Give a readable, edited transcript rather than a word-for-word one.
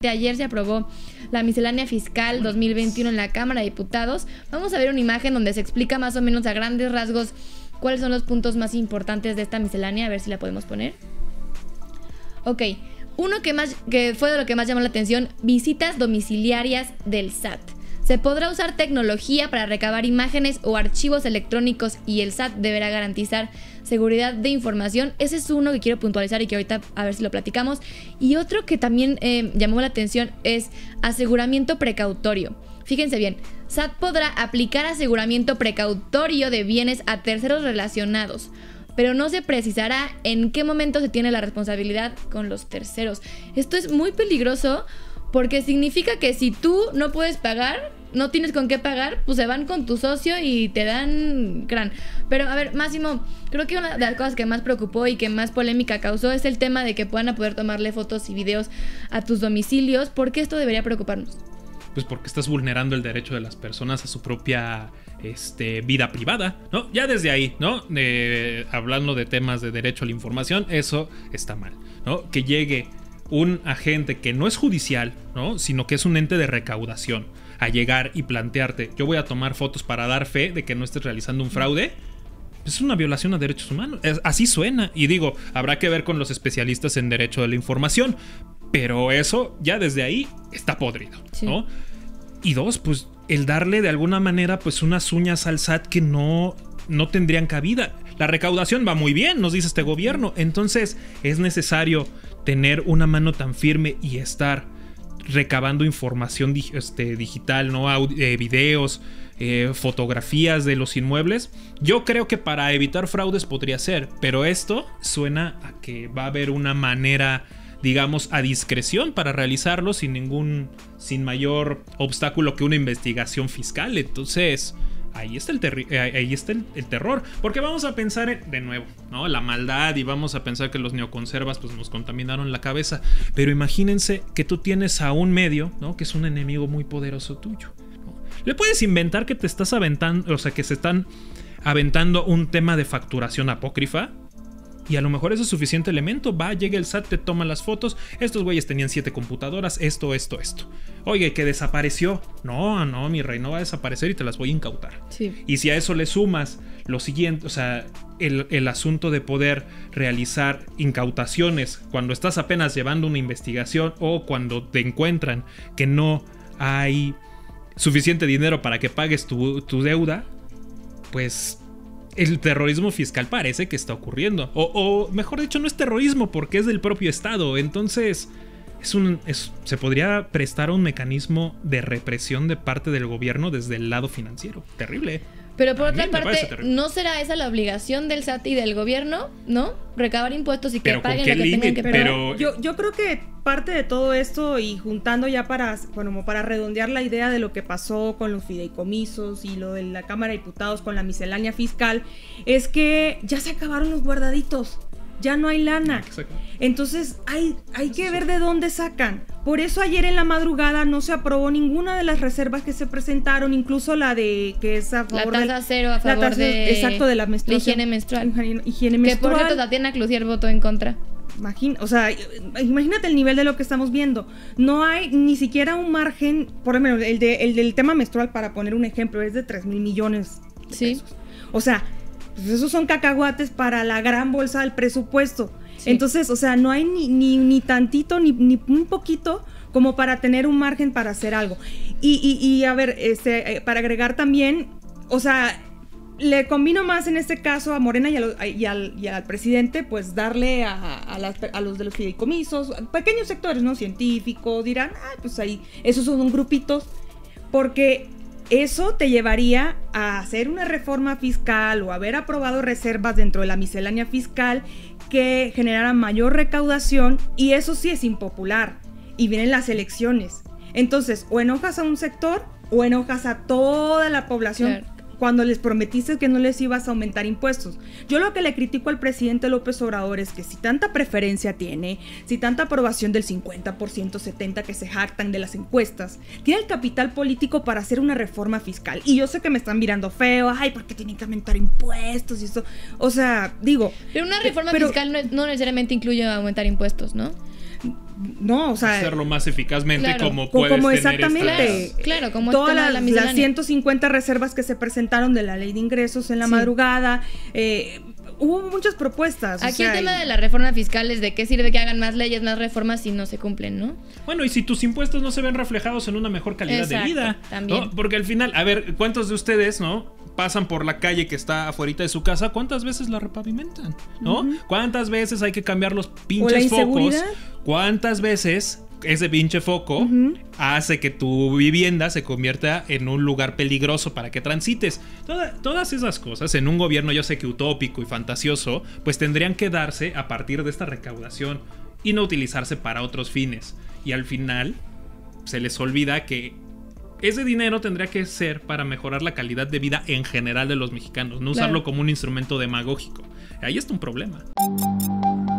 Justamente ayer se aprobó la miscelánea fiscal 2021 en la Cámara de Diputados. Vamos a ver una imagen donde se explica más o menos a grandes rasgos cuáles son los puntos más importantes de esta miscelánea. A ver si la podemos poner. Ok, uno que fue de lo que más llamó la atención: visitas domiciliarias del SAT. Se podrá usar tecnología para recabar imágenes o archivos electrónicos y el SAT deberá garantizar seguridad de información. Ese es uno que quiero puntualizar y que ahorita a ver si lo platicamos. Y otro que también llamó la atención es aseguramiento precautorio. Fíjense bien, SAT podrá aplicar aseguramiento precautorio de bienes a terceros relacionados, pero no se precisará en qué momento se tiene la responsabilidad con los terceros. Esto es muy peligroso porque significa que si tú no puedes pagar, no tienes con qué pagar, pues se van con tu socio y te dan crán. Pero a ver, Máximo, creo que una de las cosas que más preocupó y que más polémica causó es el tema de que puedan poder tomarle fotos y videos a tus domicilios. ¿Por qué esto debería preocuparnos? Pues porque estás vulnerando el derecho de las personas a su propia vida privada, ¿no? Ya desde ahí, ¿no? Hablando de temas de derecho a la información, eso está mal, ¿no? Que llegue un agente que no es judicial, ¿no? Sino que es un ente de recaudación a llegar y plantearte: yo voy a tomar fotos para dar fe de que no estés realizando un fraude. Es una violación a derechos humanos. Así suena. Y digo, habrá que ver con los especialistas en derecho de la información, pero eso ya desde ahí está podrido, ¿no? Y dos, pues el darle de alguna manera pues unas uñas al SAT que no tendrían cabida. La recaudación va muy bien, nos dice este gobierno. Entonces es necesario tener una mano tan firme y estar recabando información digital, ¿no? Videos, fotografías de los inmuebles. Yo creo que para evitar fraudes podría ser, pero esto suena a que va a haber una manera, digamos, a discreción para realizarlo sin mayor obstáculo que una investigación fiscal. Entonces ahí está el terror, porque vamos a pensar de nuevo, ¿no? La maldad, y vamos a pensar que los neoconservas pues nos contaminaron la cabeza, pero imagínense que tú tienes a un medio, ¿no? Que es un enemigo muy poderoso tuyo, ¿no? Le puedes inventar que te estás aventando, o sea, que se están aventando un tema de facturación apócrifa, y a lo mejor eso es suficiente elemento. Llega el SAT, te toma las fotos. Estos güeyes tenían 7 computadoras. Esto. Oye, que desapareció. No, mi rey, no va a desaparecer y te las voy a incautar. Sí. Y si a eso le sumas lo siguiente, o sea, el asunto de poder realizar incautaciones cuando estás apenas llevando una investigación o cuando te encuentran que no hay suficiente dinero para que pagues tu deuda, pues el terrorismo fiscal parece que está ocurriendo. O mejor dicho, no es terrorismo porque es del propio Estado. Entonces se podría prestar a un mecanismo de represión de parte del gobierno desde el lado financiero. Terrible. Pero por otra parte, ¿no será esa la obligación del SAT y del gobierno, no? Recabar impuestos y que pero paguen lo que tengan que pagar. Pero yo creo que parte de todo esto, y juntando ya para redondear la idea de lo que pasó con los fideicomisos y lo de la Cámara de Diputados con la miscelánea fiscal, es que ya se acabaron los guardaditos. Ya no hay lana. Exacto. Entonces hay que ver de dónde sacan. Por eso ayer en la madrugada no se aprobó ninguna de las reservas que se presentaron, incluso la de que es a favor la tasa cero a favor de la menstruación, higiene menstrual. Higiene menstrual. Que por cierto Tatiana Cloutier votó en contra. Imagínate el nivel de lo que estamos viendo. No hay ni siquiera un margen. Por ejemplo, el del tema menstrual, para poner un ejemplo, es de 3,000 millones de pesos. O sea, pues esos son cacahuates para la gran bolsa del presupuesto. Sí. Entonces, o sea, no hay ni tantito, ni un poquito como para tener un margen para hacer algo. Y a ver, para agregar también, o sea, le convino más en este caso a Morena y al presidente, pues darle a los de los fideicomisos, pequeños sectores, ¿no? Científicos, dirán, pues ahí, esos son grupitos, porque eso te llevaría a hacer una reforma fiscal o haber aprobado reservas dentro de la miscelánea fiscal que generaran mayor recaudación, y eso sí es impopular. Y vienen las elecciones. Entonces, o enojas a un sector o enojas a toda la población. Claro. Cuando les prometiste que no les ibas a aumentar impuestos. Yo lo que le critico al presidente López Obrador es que si tanta preferencia tiene, si tanta aprobación del 50%, 70% que se jactan de las encuestas, tiene el capital político para hacer una reforma fiscal. Y yo sé que me están mirando feo, porque tienen que aumentar impuestos y eso. O sea, digo... Pero una reforma fiscal no necesariamente incluye aumentar impuestos, ¿no? No, o sea, hacerlo más eficazmente, claro, como puedes como tener exactamente. Claro, como todas el tema de la las miscelánea. 150 reservas que se presentaron de la ley de ingresos en la Sí. madrugada, hubo muchas propuestas. Aquí el tema de la reforma fiscal es de qué sirve que hagan más leyes, más reformas si no se cumplen, ¿no? Bueno, y si tus impuestos no se ven reflejados en una mejor calidad Exacto, de vida, también. ¿no? Porque al final, a ver, ¿cuántos de ustedes, no? Pasan por la calle que está afuera de su casa, ¿cuántas veces la repavimentan? ¿No? ¿Cuántas veces hay que cambiar los pinches focos? ¿Cuántas veces ese pinche foco hace que tu vivienda se convierta en un lugar peligroso para que transites? Todas esas cosas en un gobierno, yo sé que utópico y fantasioso, pues tendrían que darse a partir de esta recaudación y no utilizarse para otros fines. Y al final se les olvida que ese dinero tendría que ser para mejorar la calidad de vida en general de los mexicanos, no usarlo como un instrumento demagógico. Ahí está un problema.